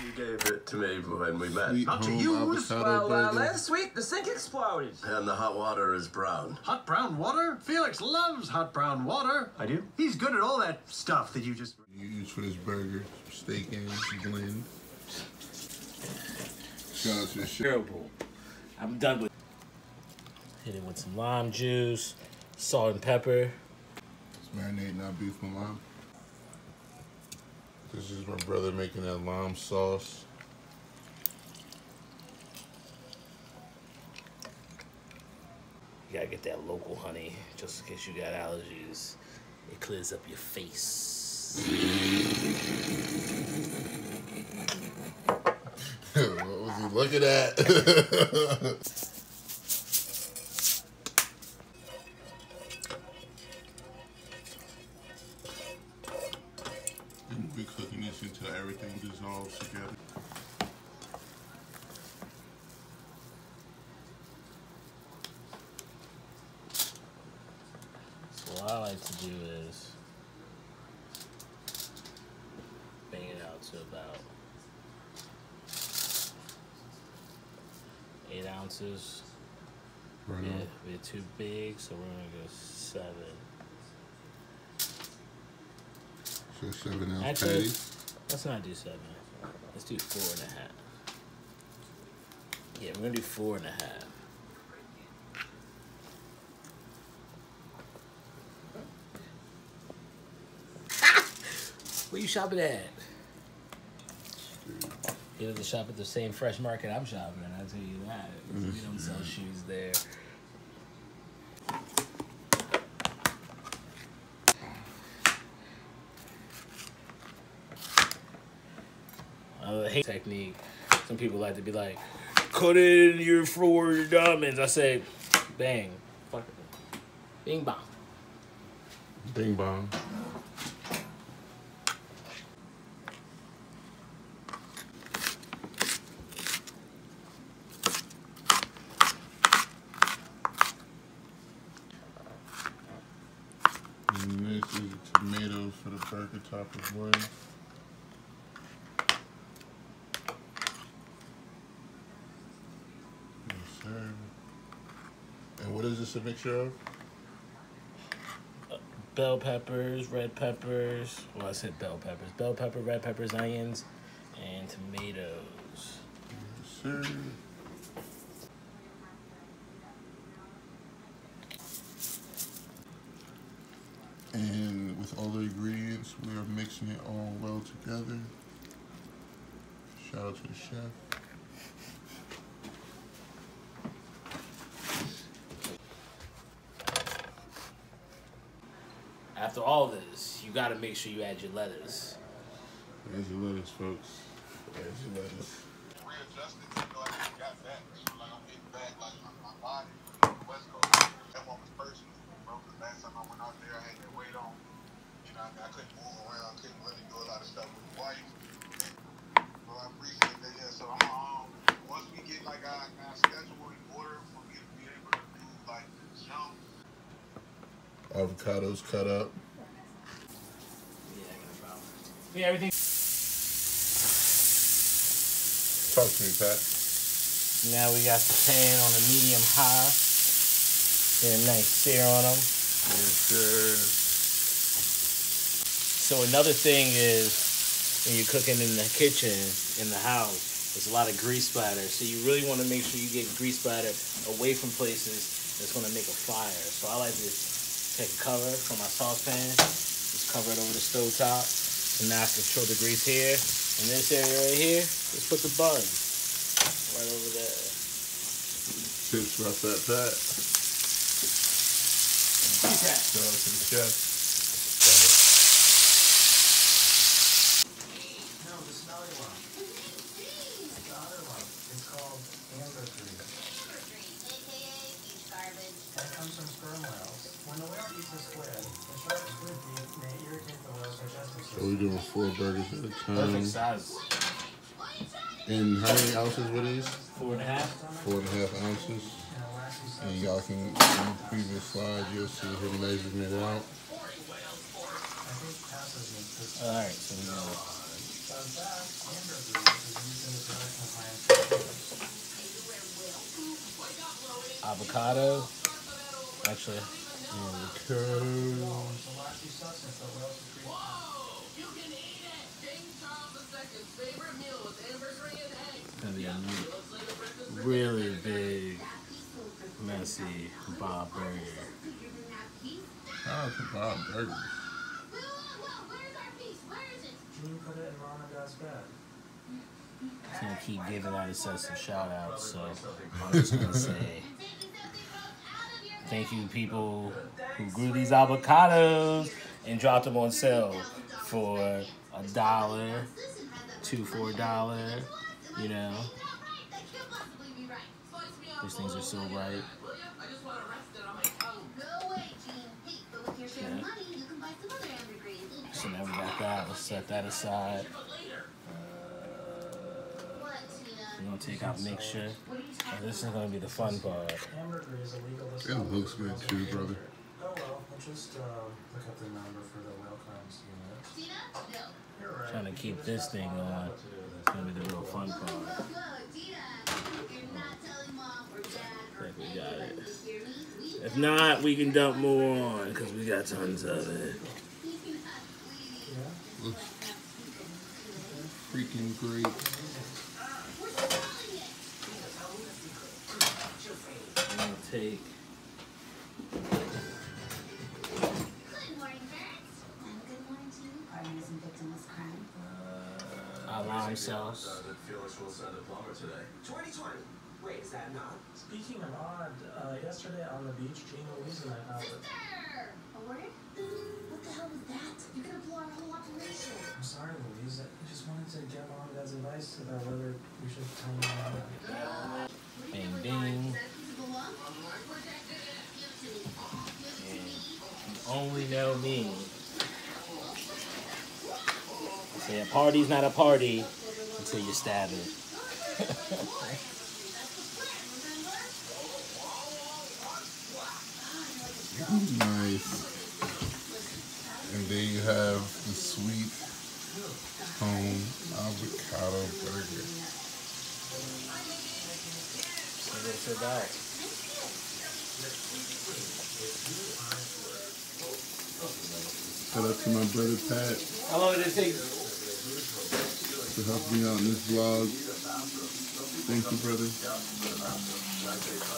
You gave it to me when we met. Sweet Not to home use. avocado Well, burger. last week the sink exploded. And the hot water is brown. Hot brown water? Felix loves hot brown water. I do? He's good at all that stuff that you just... You use for this burger, steak and blend. Shout out to the chef. Terrible. I'm done with. Hit it with some lime juice, salt and pepper. It's marinating our beef with lime. This is my brother making that lime sauce. You gotta get that local honey, just in case you got allergies. It clears up your face. What was he looking at? And we're cooking this until everything dissolves together. So what I like to do is bang it out to about 8 ounces. Right Yeah, on. we're too big, so we're gonna go 7. So 7 ounce Actually, patty. let's not do 7. Let's do 4.5. Yeah, we're gonna do 4.5. Where you shopping at? You have to shop at the same fresh market I'm shopping at, I'll tell you that. We don't sell shoes there. I hate technique. Some people like to be like, cut in your 4 diamonds. I say, bang. Fuck it. Bing bong. Bing bong. And this is the tomatoes for the burger top as well. Yes, sir. And what is this a mixture of? Bell peppers, red peppers. Well, I said bell peppers. Bell pepper, red peppers, onions, and tomatoes. Yes, sir. And with all the ingredients, we are mixing it all well together. Shout out to the chef. After all this, you gotta make sure you add your lettuce. There's your lettuce, folks. There's your lettuce. Readjusted, you know, I just got back. So, like, I'm getting back, like, my body, you know, the West Coast. That one was personal, bro. The last time I went out there, I had that weight on. You know, I couldn't move around, couldn't really do a lot of stuff with the wife. Well, I appreciate that, yeah. So, once we get, like, our schedule in order for me to be able to do, like, jump. Avocados cut up. Yeah, I got a problem. Yeah, everything. Talk to me, Pat. Now we got the pan on a medium high. Get a nice sear on them. Yes, sir. So another thing is when you're cooking in the kitchen, in the house, there's a lot of grease splatter. So you really want to make sure you get grease splatter away from places that's going to make a fire. So I like to take a cover from my saucepan, just cover it over the stove top. And now I control the grease here. In this area right here, just put the buns right over there. Tips by Fat Pat. Okay. Shout out to the chef. No, the smelly one. The other one. It's called amber green. That comes from sperm whales. When the whale eats a squid, the shark's squid meat may irritate the whale's digestive So system. we're doing 4 burgers at a Perfect time. size. And how many ounces were these? 4.5. 4.5 ounces. And a waxy And substance. y'all can, in the previous slide, you'll see him measuring it out. I think passes me. All right, so we're gonna Fun fact, ambergris is used in the production of high-end Avocado. Actually, It's a waxy substance that oils secrete. gonna be a really big, messy Bob Burger. Shout out to Bob Burgers. Can you put it in Mom and Dad's bed? He's gonna keep giving out excessive shout outs, so I'm just gonna say thank you, people who grew these avocados and dropped them on sale for $1, $2 for $1. You know, these things are so right. Yeah. So now we got that. Let's set that aside. We're gonna take out mixture. And this is gonna be the fun part. Ambergris is illegal. It looks good too, brother. Oh well, I'll just look up the number for the whale crimes unit. You're right. Trying to keep this thing on. It's gonna be the real fun part. I think we got it. If not, we can dump more on because we got tons of it. Looks freaking great. I'm gonna take lime sauce. Felix will send a plumber today. 2020. Wait, is that not? Speaking of odd, yesterday on the beach, Jean Louise and I found it. What the hell was that? You're gonna blow our whole operation. I'm sorry, Louise. I just wanted to get Mom and Dad's advice about whether we should tell you about it. Bing bing. And you only know me. Say a party's not a party until you stab it. Nice. And there you have the sweet home avocado burger. So what's it about? Shout out to my brother Pat How long did it take? for helping me out in this vlog. Thank you, brother.